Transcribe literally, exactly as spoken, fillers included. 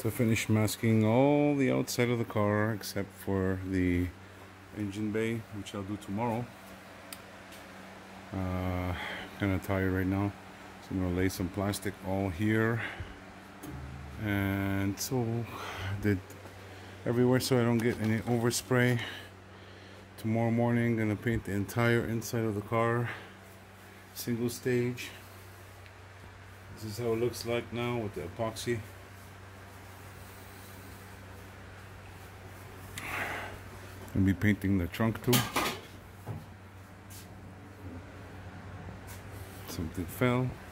to finish masking all the outside of the car except for the engine bay, which I'll do tomorrow. Uh, kind of tired right now, so I'm gonna lay some plastic all here, and so did everywhere so I don't get any overspray. Tomorrow morning gonna paint the entire inside of the car, single stage. This is how it looks like now with the epoxy. Gonna be painting the trunk too. Something fell.